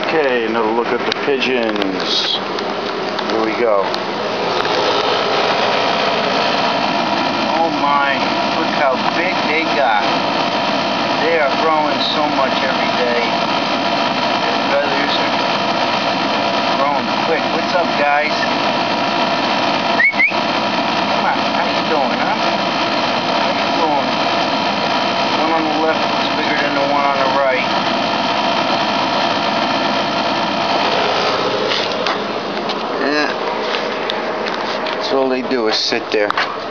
Okay, another look at the pigeons. Here we go. Oh my, look how big they got. They are growing so much every day. Their feathers are growing quick. What's up, guys? Come on, how you doing, huh? How you doing? One on the left looks bigger than the one on the right. Yeah. That's all they do is sit there.